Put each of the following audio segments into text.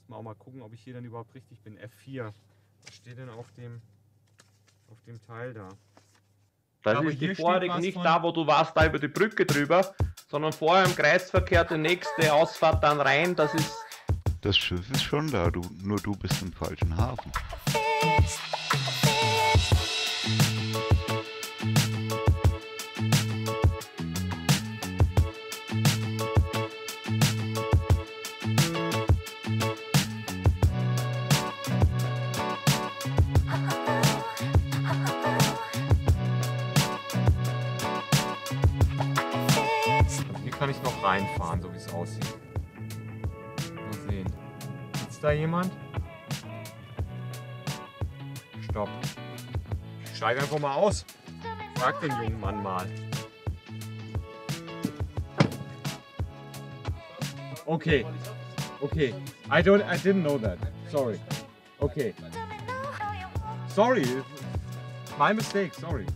Müssen wir auch mal gucken, ob ich hier dann überhaupt richtig bin. F4. Was steht denn auf dem Teil da? Das ist die Vorrichtung nicht da, wo du warst, da über die Brücke drüber, sondern vorher im Kreisverkehr die nächste Ausfahrt dann rein, das ist... Das Schiff ist schon da, nur du bist im falschen Hafen. Kann ich noch reinfahren, so wie es aussieht. Mal sehen. Sitzt da jemand? Stopp. Ich steige einfach mal aus. Frag den jungen Mann mal. Okay. Okay. I didn't know that. Sorry. Okay. Sorry. My mistake. Sorry.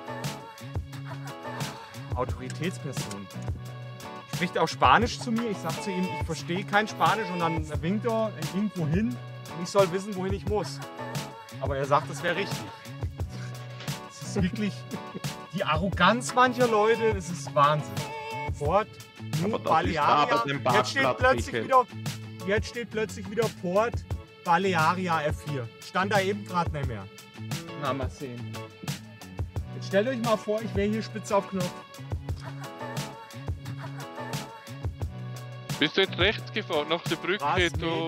Autoritätsperson. Spricht auch Spanisch zu mir. Ich sage zu ihm, ich verstehe kein Spanisch und dann winkt er irgendwo hin und ich soll wissen, wohin ich muss. Aber er sagt, das wäre richtig. Es ist wirklich die Arroganz mancher Leute, das ist Wahnsinn. Port New Balearia. Jetzt steht plötzlich wieder Port Balearia F4. Stand da eben gerade nicht mehr. Na, mal sehen. Jetzt stellt euch mal vor, ich wäre hier spitze auf Knopf. Bist du jetzt rechts gefahren, nach der Brücke, so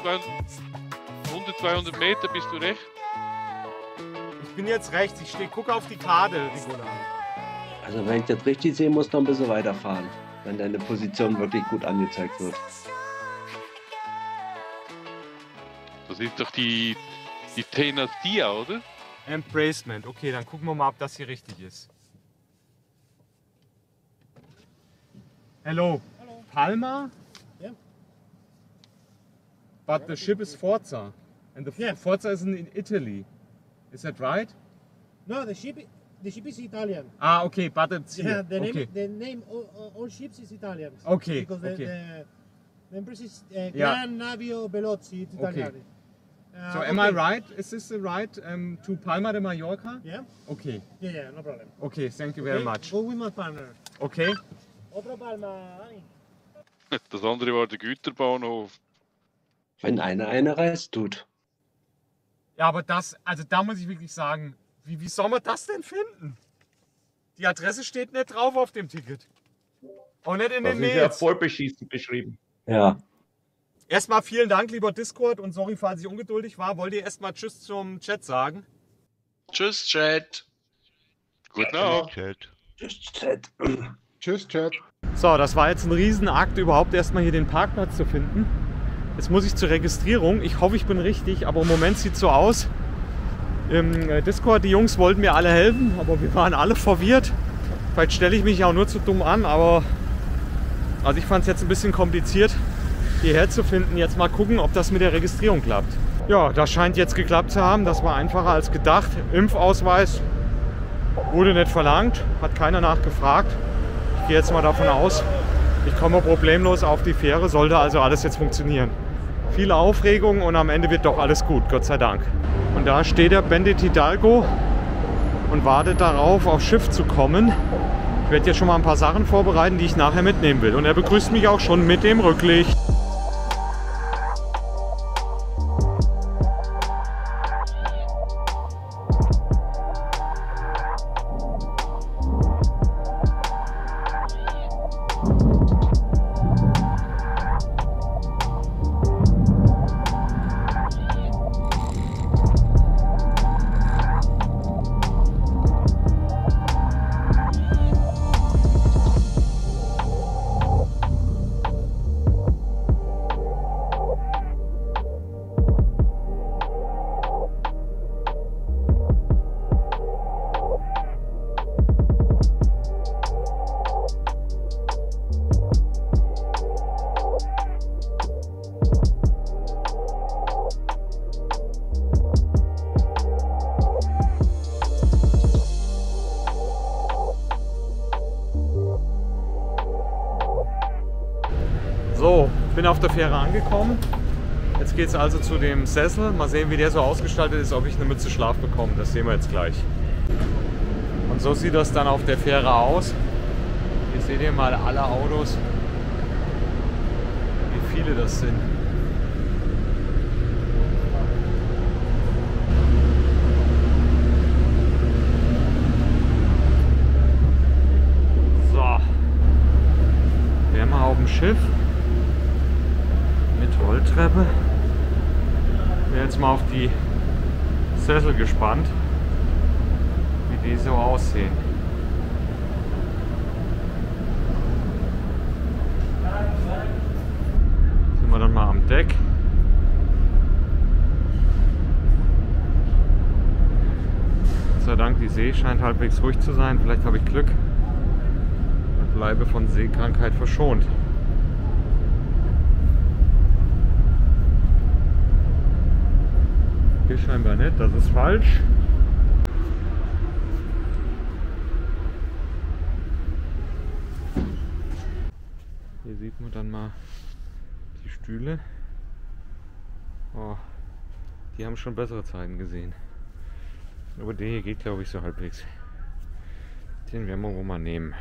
100, 200 Meter bist du rechts? Ich bin jetzt rechts, ich gucke auf die Karte, Nicola. Also wenn ich das richtig sehe, musst du noch ein bisschen weiterfahren, wenn deine Position wirklich gut angezeigt wird. Das ist doch die Tenastia, oder? Embracement, okay, dann gucken wir mal, ob das hier richtig ist. Hello. Palma? Yeah. But the ship is Forza. And the Forza is in Italy. Is that right? No, the ship is Italian. Ah, okay, but it's here. The name all ships is Italian. Okay, because okay. The empress is Gran Navio Velozzi, it's Italian. Okay. So am I right? Is this the right to Palma de Mallorca? Yeah. Okay. Yeah, no problem. Okay, thank you very much. Go with my partner. Okay. Otro Palma. Das andere war der Güterbahnhof. Wenn einer eine Reise tut. Ja, aber das, also da muss ich wirklich sagen, wie soll man das denn finden? Die Adresse steht nicht drauf auf dem Ticket. Auch nicht in den Mails. Das ist ja voll beschissen beschrieben. Ja. Erstmal vielen Dank, lieber Discord, und sorry, falls ich ungeduldig war. Wollt ihr erstmal Tschüss zum Chat sagen? Tschüss, Chat. Gute Nacht. Tschüss, Chat. Tschüss, Chat. So, das war jetzt ein Riesenakt, überhaupt erstmal hier den Parkplatz zu finden. Jetzt muss ich zur Registrierung. Ich hoffe, ich bin richtig, aber im Moment sieht es so aus. Im Discord, die Jungs wollten mir alle helfen, aber wir waren alle verwirrt. Vielleicht stelle ich mich auch nur zu dumm an, aber also ich fand es jetzt ein bisschen kompliziert, hierher zu finden. Jetzt mal gucken, ob das mit der Registrierung klappt. Ja, das scheint jetzt geklappt zu haben. Das war einfacher als gedacht. Impfausweis wurde nicht verlangt, hat keiner nachgefragt. Ich gehe jetzt mal davon aus, ich komme problemlos auf die Fähre, sollte also alles jetzt funktionieren. Viel Aufregung und am Ende wird doch alles gut, Gott sei Dank. Und da steht der Bandit Hidalgo und wartet darauf, aufs Schiff zu kommen. Ich werde jetzt schon mal ein paar Sachen vorbereiten, die ich nachher mitnehmen will. Und er begrüßt mich auch schon mit dem Rücklicht. So, bin auf der Fähre angekommen. Jetzt jetzt geht es also zu dem Sessel. Mal sehen, wie der so ausgestaltet ist, ob ich eine Mütze Schlaf bekomme. Das sehen wir jetzt gleich. Und so sieht das dann auf der Fähre aus. Hier seht ihr mal alle Autos, wie viele das sind. So, wären wir auf dem Schiff mit Rolltreppe. Ich bin jetzt mal auf die Sessel gespannt, wie die so aussehen. Sind wir dann mal am Deck. Gott sei Dank, die See scheint halbwegs ruhig zu sein. Vielleicht habe ich Glück und bleibe von Seekrankheit verschont. Hier scheinbar nicht, das ist falsch. Hier sieht man dann mal die Stühle. Oh, die haben schon bessere Zeiten gesehen. Aber der hier geht, glaube ich, so halbwegs. Den werden wir wohl mal nehmen.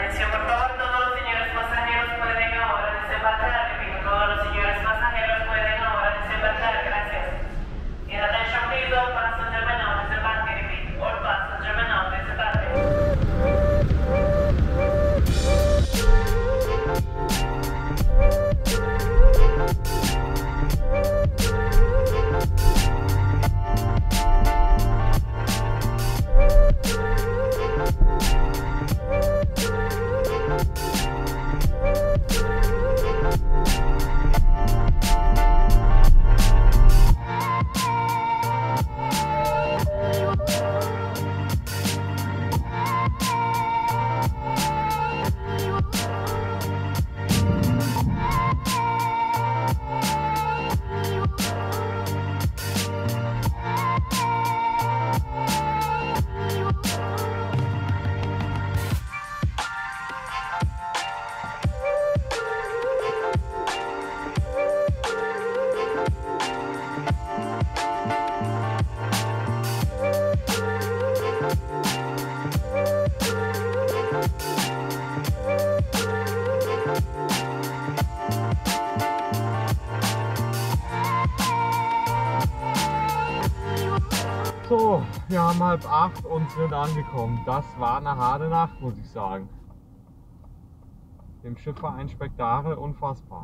So, wir haben 7:30 und sind angekommen. Das war eine harte Nacht, muss ich sagen. Dem Schiff war ein Spektakel, unfassbar.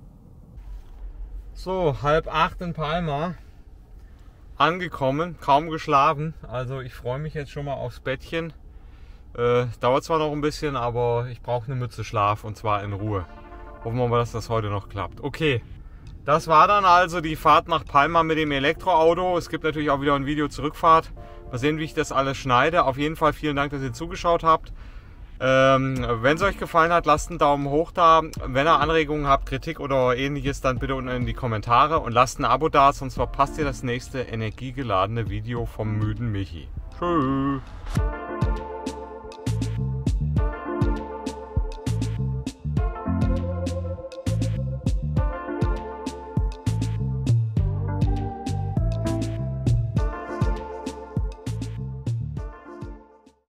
So, 7:30 in Palma. Angekommen, kaum geschlafen. Also ich freue mich jetzt schon mal aufs Bettchen. Dauert zwar noch ein bisschen, aber ich brauche eine Mütze Schlaf und zwar in Ruhe. Hoffen wir mal, dass das heute noch klappt. Okay. Das war dann also die Fahrt nach Palma mit dem Elektroauto. Es gibt natürlich auch wieder ein Video zur Rückfahrt. Mal sehen, wie ich das alles schneide. Auf jeden Fall vielen Dank, dass ihr zugeschaut habt. Wenn es euch gefallen hat, lasst einen Daumen hoch da. Wenn ihr Anregungen habt, Kritik oder ähnliches, dann bitte unten in die Kommentare und lasst ein Abo da, sonst verpasst ihr das nächste energiegeladene Video vom müden Michi. Tschüss.